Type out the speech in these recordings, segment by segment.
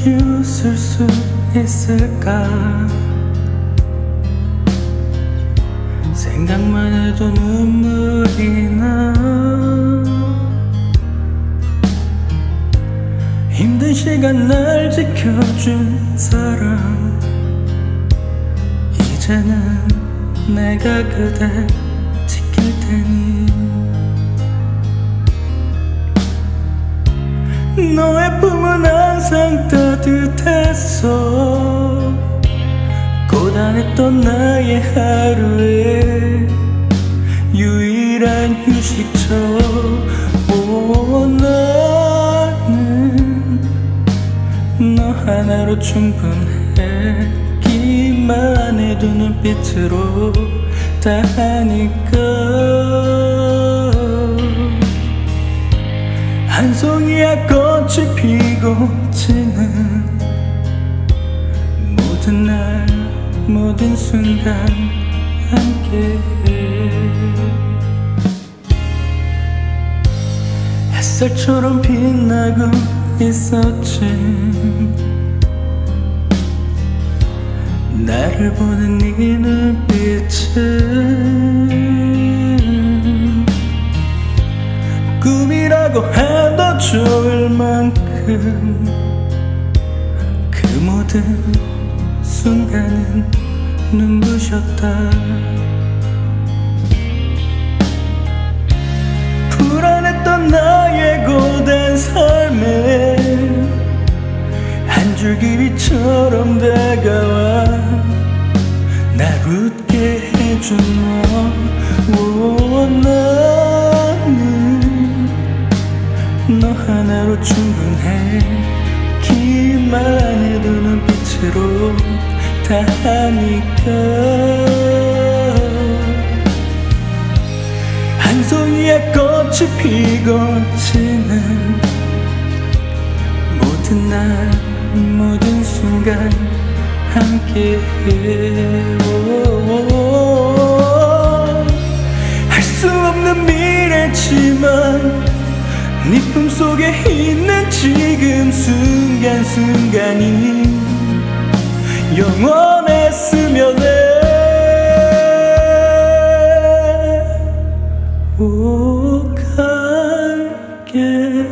비웃을 수 있을까? 생각만 해도 눈물이 나. 힘든 시간 날 지켜준 사람, 이제는 내가 그댈 지킬 테니. 너의 품은 항상 따뜻했어. 고단했던 나의 하루에 유일한 휴식처. 나는 너 하나로 충분해. 기만 해도 눈빛으로 다 하니까. 한 송이야 꽃이 피고 지는 모든 날 모든 순간 함께해. 햇살처럼 빛나고 있었지. 나를 보는 네 눈빛은 꿈이라고 해도 좋을 만큼 그 모든 순간은 눈부셨다. 불안했던 나의 고된 삶에 한 줄기 빛처럼 다가와 날 웃게 해준 너. 나는 너 하나로 충분해. 기만 해도 눈빛으로 다 하니까. 한 송이의 꽃이 피고 지는 모든 날 모든 순간 함께해. 할 수 없는 미래지만 네 품속에 있는 지금 순간순간이 영원했으면 해. 갈게.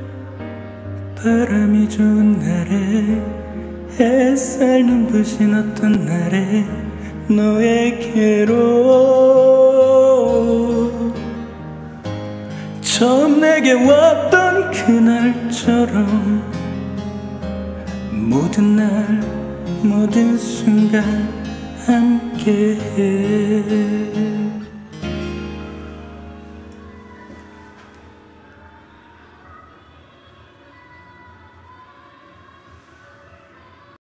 바람이 좋은 날에 햇살 눈부신 어떤 날에 너에게로 처음 내게 왔던 그날처럼 모든 날 모든 순간 함께해.